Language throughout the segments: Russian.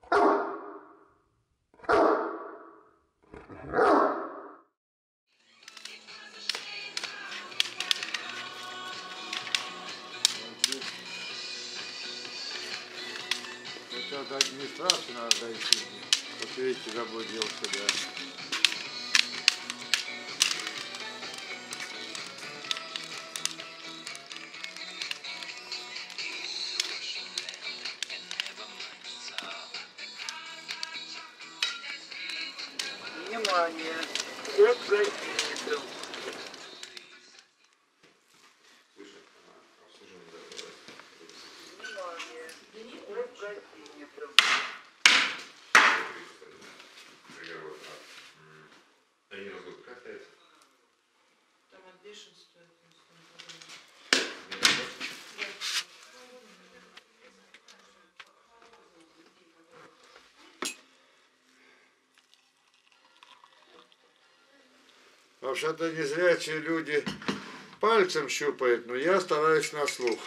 До администрации надо дойти. Вот видите, заблудился, да. Внимание! 5 гостиниц. Вообще-то незрячие люди пальцем щупают, но я стараюсь на слух.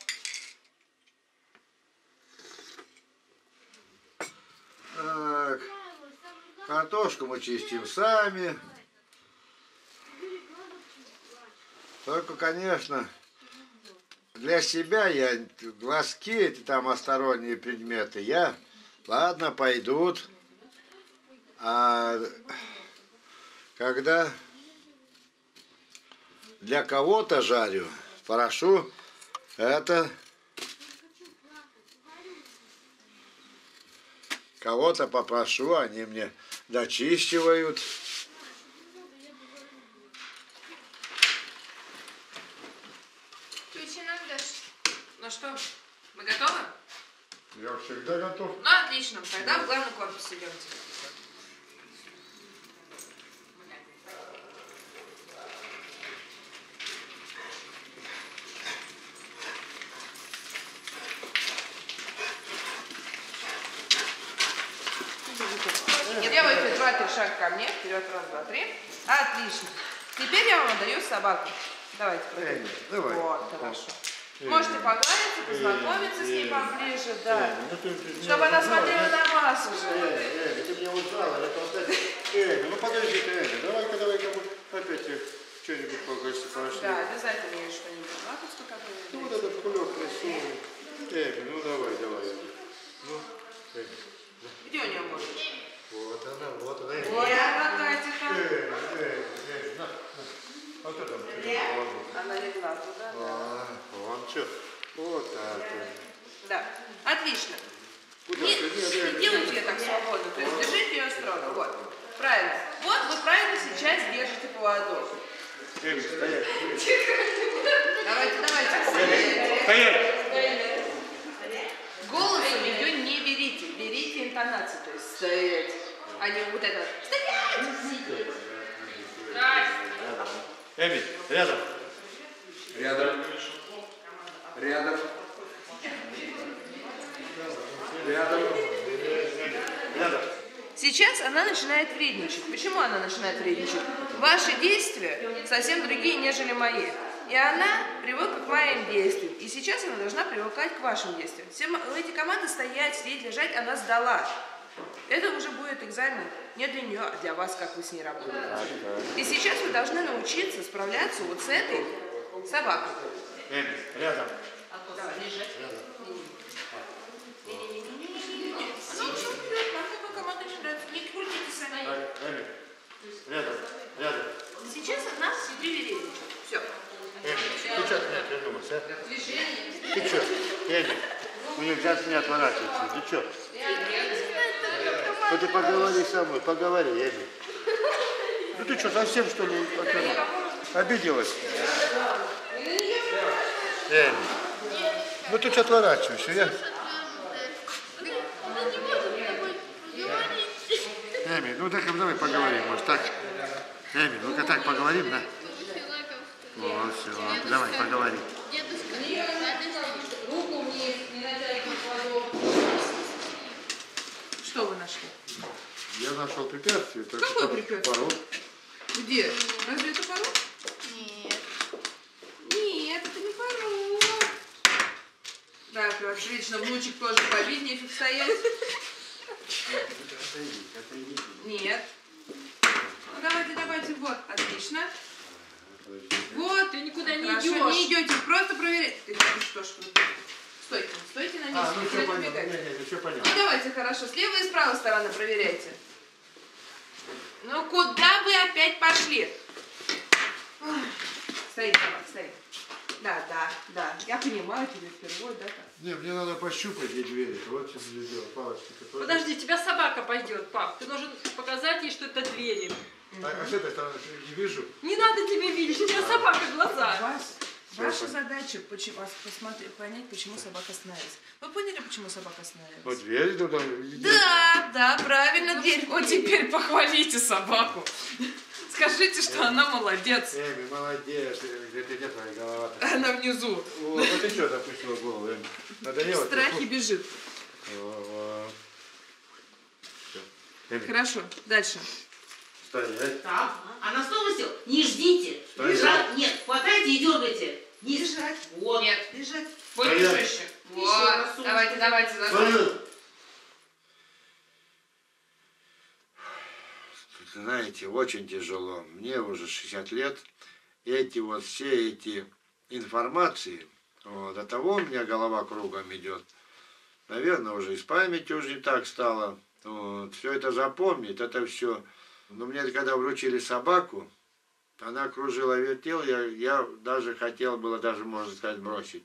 Так, картошку мы чистим сами. Только, конечно, для себя я глазки, эти там посторонние предметы, ладно, пойдут. А когда для кого-то жарю, прошу, это кого-то попрошу, они мне дочищивают. Ну что, мы готовы? Я всегда готов. Ну, отлично. Тогда в главный корпус идемте. Делайте 2-3 шага ко мне. Вперед, раз, два, три. Отлично. Теперь я вам отдаю собаку. Давайте, прыгайте. Давай. Вот, хорошо. Можете погладить, познакомиться с ней поближе, да. Чтобы она смотрела на вас уже. Ты меня ужала, я толкать. Ну подожди-ка, давай-ка опять что-нибудь пошли. Да, обязательно ей что-нибудь. Лапочку какую-нибудь. Ну вот этот кулек красивый. Ну давай. Ну, где у нее может? Вот она. Вот она, Катя. Вот это. Она легла туда, да. Вон что. Вот так. Да, отлично. Не делайте ее так свободно, то есть держите ее строго. Вот, правильно. Вот вы правильно сейчас держите поводок. Стоять. Давайте. Стоять. Голосом ее не берите. Берите интонацию, то есть стоять. А не вот это. Стоять! Эми, рядом. Сейчас она начинает вредничать. Почему она начинает вредничать? Ваши действия совсем другие, нежели мои. И она привыкла к моим действиям. И сейчас она должна привыкать к вашим действиям. Все эти команды стоять, сидеть, лежать, она сдала. Это уже будет экзамен не для нее, а для вас, как вы с ней работаете. И сейчас вы должны научиться справляться вот с этой собакой. Эми, рядом. Давай, лежать. Ну, что вперед, нам такой команды не нравится. Не крутите сами. Эми, рядом. Сейчас она привередничает. Все. Эми, ты что от меня придумался, а? Движение. Ты что, Эми? У них сейчас не отворачивается. Ты что? Ну ты поговори со мной, Эми. Ну ты что, совсем что ли обиделась? Эми, ну ты что отворачиваешься, Эми, ну так давай поговорим, может так? Эми, ну-ка так поговорим, да? Вот, все, давай поговорим. Что вы нашли? Я нашел препятствие. Какое препятствие? Порог. Где? Разве это порог? Нет, это не порог. Так, отлично, внучек тоже побить, нефиг стоять. Нет. Ну давайте, вот, отлично. Вот. Ты никуда не Хорошо, идешь. не идете, просто проверяйте. Ты что ж, стойте на месте. Ну все понятно, все понятно. Ну давайте, хорошо, с левой и с правой стороны проверяйте. Ну куда вы опять пошли? Стоит, стоит. Да, я понимаю тебя впервые, да? Не, мне надо пощупать эти двери. Вот сейчас сделал палочки. Подожди, тебя собака пойдет, пап. Ты должен показать ей, что это двери. А с этой стороны не вижу. Не надо тебе видеть, у тебя собака глаза. Ваша задача понять, почему собака остановилась. Вы поняли, почему собака остановилась? Вот дверь туда. Да, правильно, дверь. Вот теперь похвалите собаку. Скажите, что она молодец. Эми, молодец. Где твоя голова? Она внизу. Вот ты что запустила голову, Эми? Надоело? В страхе бежит. Хорошо, дальше. Стоять. Так, а на стол сел? Не ждите. Стоять. Лежать. Нет, хватайте и дергайте. Не Лежать. Вот. Нет, лежать. Стоять. Больше жестче. Еще Вот. раз. Давайте. Стоять. Знаете, очень тяжело. Мне уже 60 лет. Все эти информации, до того у меня голова кругом идет. Наверное, уже и с памятью уже не так стало. Все это запомнить, это все. Но мне когда вручили собаку, она кружила, вертела, я даже хотел было, даже, можно сказать, бросить.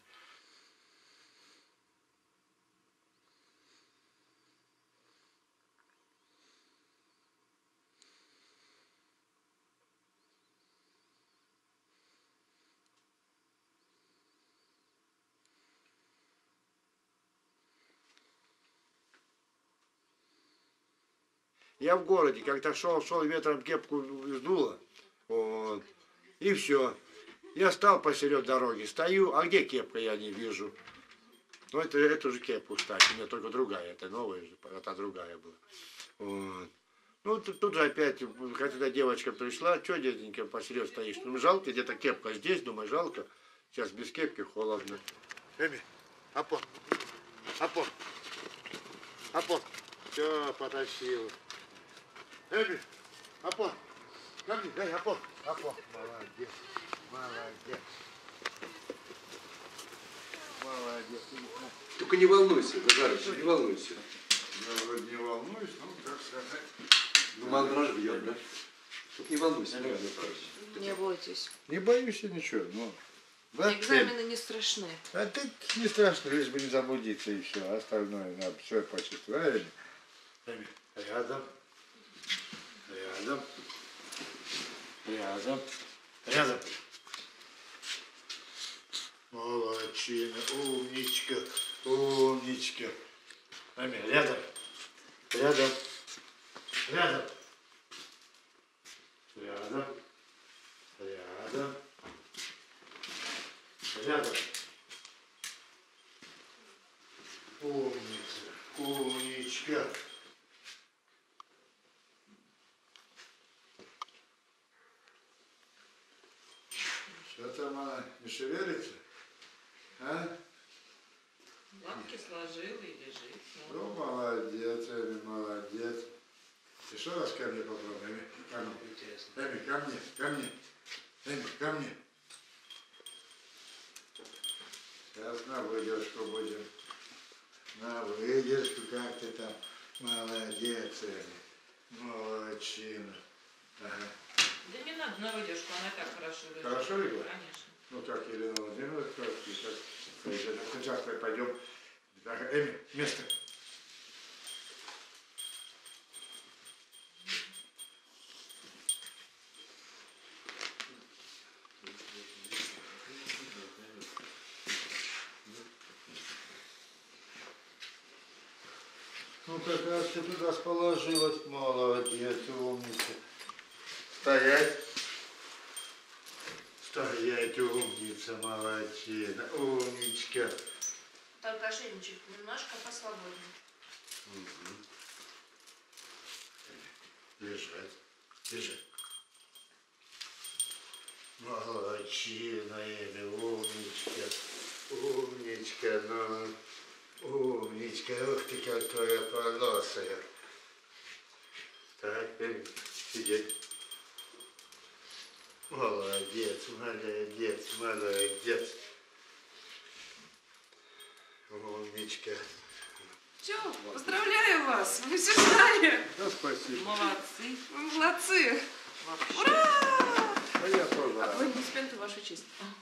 Я в городе, когда шел, ветром кепку сдуло, и все. Я стал посеред дороги, стою, а где кепка, я не вижу. Ну, эту же кепку, кстати, у меня только другая, это новая же, это другая была. Ну, тут же опять, когда девочка пришла, что, деденька, посеред стоишь? Ну, жалко, где-то кепка здесь, думаю, жалко. Сейчас без кепки холодно. Эми, опор. Все, потащил. Эми, опор. Ко мне, дай опор. Молодец. Только не волнуйся, Назарыч, не волнуйся. Я вроде не волнуюсь, ну, как сказать. Ну, мандраж бьет, да? Только не волнуйся, Назарыч. Не бойтесь. Не боюсь я ничего, но... Да? Экзамены не страшны. А ты не страшно, лишь бы не заблудиться и все. Остальное надо все почувствовать. Рядом. Молодчина, умничка. Рядом. Умничка. Что там она не шевелится? А? Лапки сложил и лежит. Ну, молодец, Эми, молодец. Еще раз ко мне попробуй, Эми. Эми, ко мне. Сейчас на выдержку будем. На выдержку, как ты там. Молодец, Эми. Молодчина. Ага. Да не надо на выдержку, она так хорошо лежит. Хорошо легла? Конечно. Ну так, Елена Владимировна, сейчас пойдем. Так, Эми, место. Ну как раз ты туда расположилась, молодец, умница. Стоять. Стоять, умница, молодчина, умничка. Только ошейничек немножко посвободнее. Лежать. Молодчина, Эми, умничка, ну, умничка, ух ты какая поносая. Так, сидеть. Молодец, молодец, молодец. Умничка. Все, поздравляю вас, вы все знали. Да, спасибо. Молодцы. Вы молодцы. Вообще. Ура! А я тоже рад. Аплодисменты, ваша честь.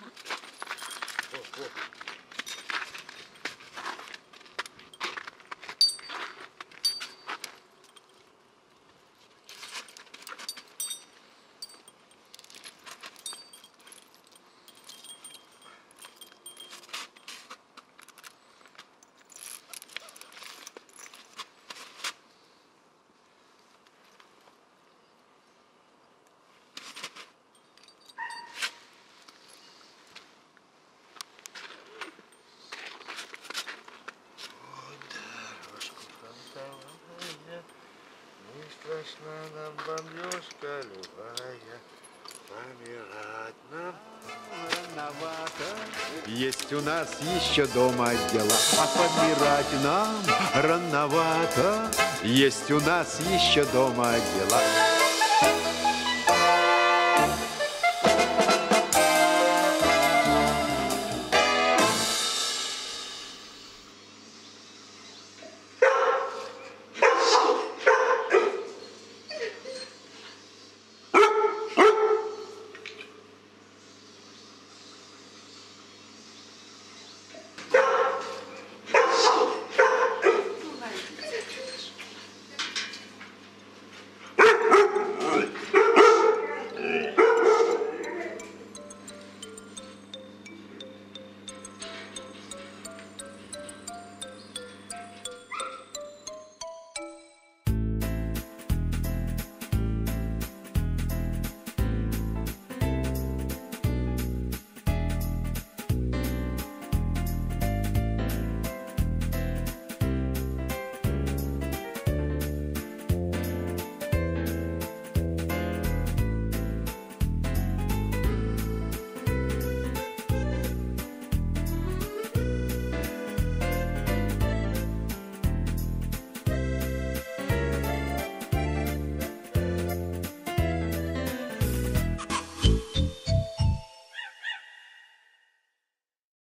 Не страшна нам бомбежка любая, помирать нам рановато. Есть у нас еще дома дела, а помирать нам рановато. Есть у нас еще дома дела,